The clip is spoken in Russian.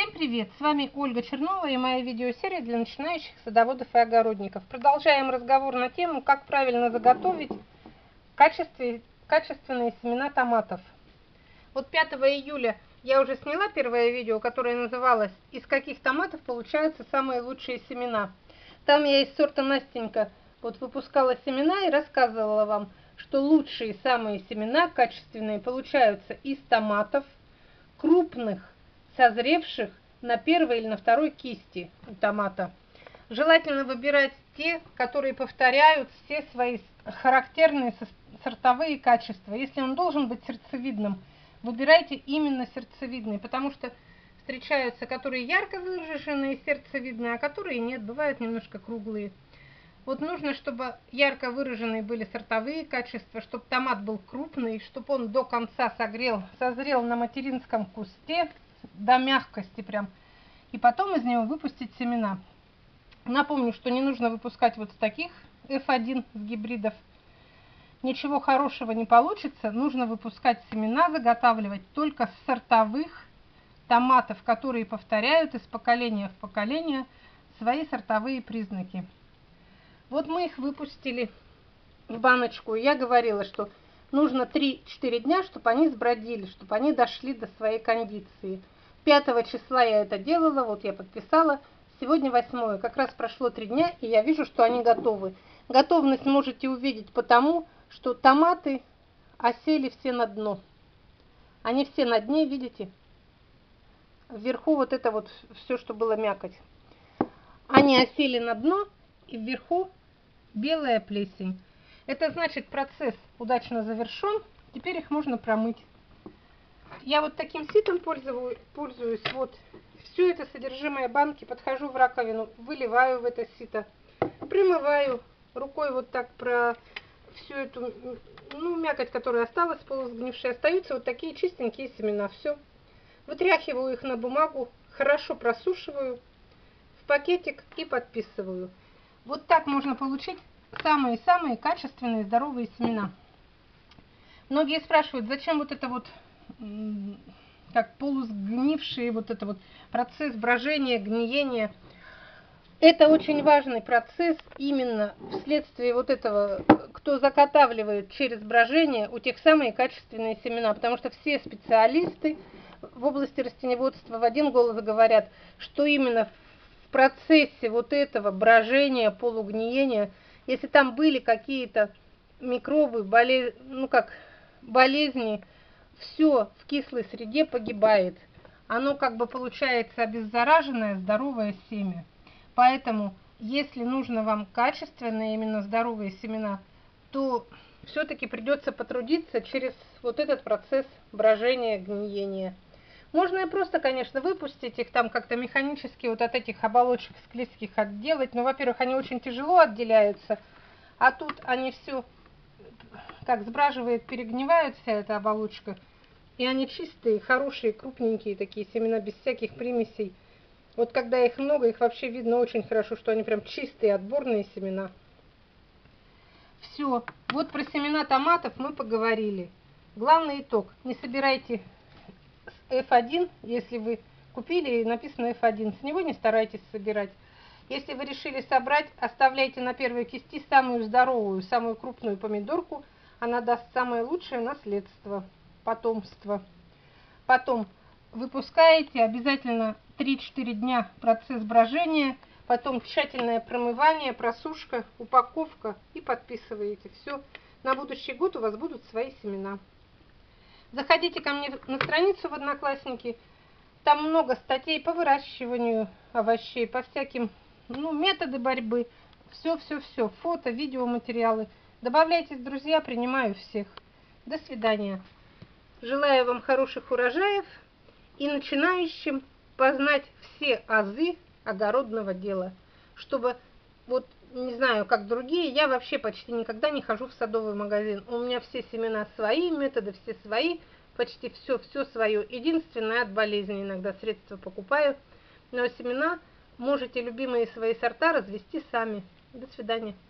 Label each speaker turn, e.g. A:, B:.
A: Всем привет! С вами Ольга Чернова и моя видеосерия для начинающих садоводов и огородников. Продолжаем разговор на тему, как правильно заготовить качественные семена томатов. Вот 5 июля я уже сняла первое видео, которое называлось «Из каких томатов получаются самые лучшие семена». Там я из сорта Настенька выпускала семена и рассказывала вам, что лучшие самые семена, качественные, получаются из томатов крупных, созревших на первой или на второй кисти у томата. Желательно выбирать те, которые повторяют все свои характерные сортовые качества. Если он должен быть сердцевидным, выбирайте именно сердцевидные, потому что встречаются, которые ярко выраженные, сердцевидные, а которые нет, бывают немножко круглые. Вот нужно, чтобы ярко выраженные были сортовые качества, чтобы томат был крупный, чтобы он до конца созрел на материнском кусте, до мягкости прям, и потом из него выпустить семена. Напомню, что не нужно выпускать вот с таких F1 с гибридов. Ничего хорошего не получится. Нужно выпускать семена, заготавливать только с сортовых томатов, которые повторяют из поколения в поколение свои сортовые признаки. Вот мы их выпустили в баночку. Я говорила, что нужно 3-4 дня, чтобы они сбродили, чтобы они дошли до своей кондиции. 5 числа я это делала, вот я подписала. Сегодня 8, как раз прошло 3 дня, и я вижу, что они готовы. Готовность можете увидеть потому, что томаты осели все на дно. Они все на дне, видите? Вверху вот это вот все, что было мякоть. Они осели на дно, и вверху белая плесень. Это значит, процесс удачно завершен. Теперь их можно промыть. Я вот таким ситом пользуюсь. Вот все это содержимое банки. Подхожу в раковину, выливаю в это сито, промываю рукой вот так про всю эту мякоть, которая осталась, полусгнившая. Остаются вот такие чистенькие семена. Все. Вытряхиваю их на бумагу, хорошо просушиваю в пакетик и подписываю. Вот так можно получить самые-самые качественные здоровые семена. Многие спрашивают, зачем вот это вот как полусгнившие, вот это вот процесс брожения, гниения. Это очень важный процесс именно вследствие вот этого, кто заготавливает через брожение, у тех самые качественные семена. Потому что все специалисты в области растениеводства в один голос говорят, что именно в процессе вот этого брожения, полугниения, если там были какие-то микробы, болезни, все в кислой среде погибает. Оно как бы получается обеззараженное, здоровое семя. Поэтому, если нужно вам качественные, именно здоровые семена, то все-таки придется потрудиться через вот этот процесс брожения, гниения. Можно и просто, конечно, выпустить их там как-то механически вот от этих оболочек склизких отделать. Но, во-первых, они очень тяжело отделяются, а тут они все как сбраживает, перегнивает вся эта оболочка. И они чистые, хорошие, крупненькие такие семена, без всяких примесей. Вот когда их много, их вообще видно очень хорошо, что они прям чистые, отборные семена. Все. Вот про семена томатов мы поговорили. Главный итог. Не собирайте F1, если вы купили и написано F1, с него не старайтесь собирать. Если вы решили собрать, оставляйте на первой кисти самую здоровую, самую крупную помидорку. Она даст самое лучшее наследство, потомство. Потом выпускаете обязательно 3-4 дня процесс брожения, потом тщательное промывание, просушка, упаковка и подписываете. Все. На будущий год у вас будут свои семена. Заходите ко мне на страницу в Одноклассники. Там много статей по выращиванию овощей, по всяким методы борьбы. Все. Фото, видеоматериалы. Добавляйтесь, друзья, принимаю всех. До свидания. Желаю вам хороших урожаев и начинающим познать все азы огородного дела. Чтобы, не знаю, как другие, я вообще почти никогда не хожу в садовый магазин. У меня все семена свои, методы все свои, почти все свое. Единственное, от болезни иногда средства покупаю. Но семена можете любимые свои сорта развести сами. До свидания.